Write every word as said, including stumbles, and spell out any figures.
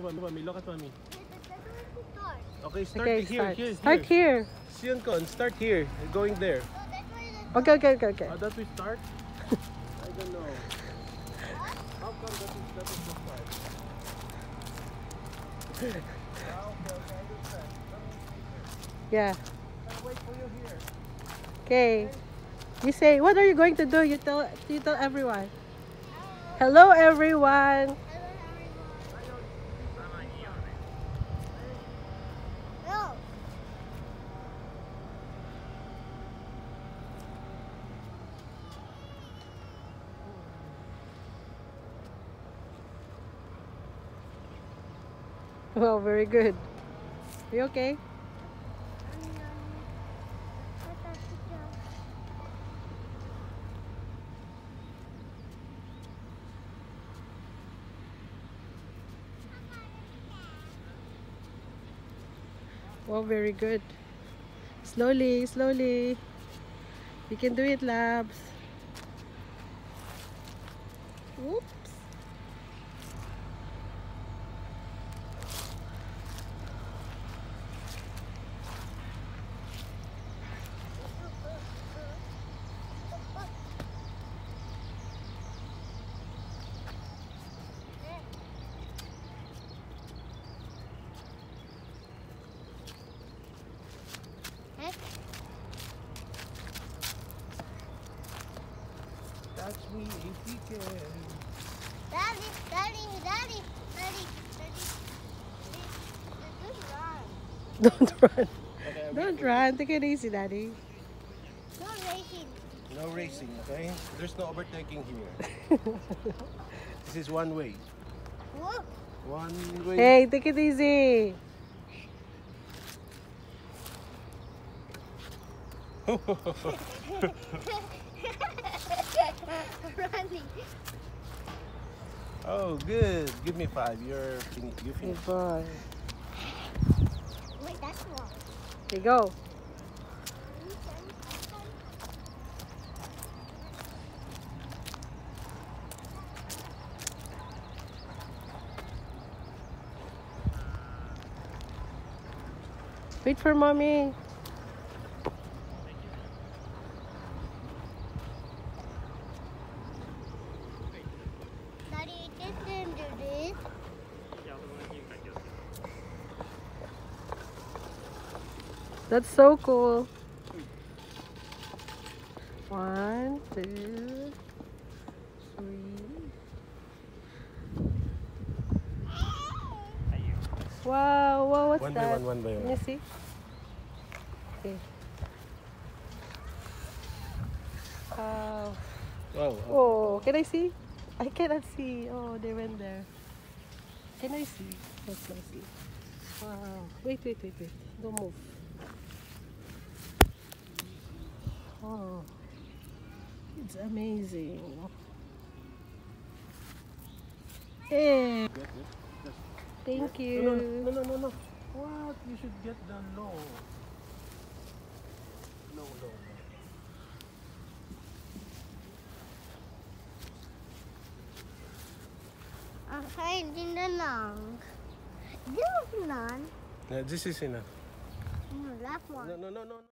Mommy, look at mommy. Okay, start Okay, here, start. here, Start here. here. Sian start here. Going there. Okay, okay, okay, okay. How that we start? I don't know. How come that is, that is the start? Ah, okay, okay, I understand. Yeah. I'll wait for you here. Okay. You say, what are you going to do? You tell, you tell everyone. Hello, everyone. Well, very good. Are you okay? Well, very good. Slowly, slowly. You can do it, Labs. Whoops. Catch me if you can. Daddy, daddy, daddy, daddy, daddy. Don't run. Don't run. Okay, Don't run. Take it easy, Daddy. No racing. no racing, okay? There's no overtaking here. This is one way. Whoa. One way. Hey, take it easy. Running. Oh, good. Give me five. You're fin you Good finished. boy. Wait, that's wrong. Here you go. Wait for mommy. Daddy, this didn't do this. That's so cool. One, two, three. Wow, wow, what's One by that? one, one by Can one. you see? Okay. Wow. Oh, oh. Oh, can I see? I cannot see. Oh, they went there. Can I see? Let's not see. Wow. Wait, wait, wait, wait. Don't move. Oh, it's amazing. Hey, Get it? Just- thank No, you. no, no, no, no, no. What? You should get the no. No, no, no. Okay, din na lang. Di mo none. Yeah, this is enough. No, last one. No, no, no, no.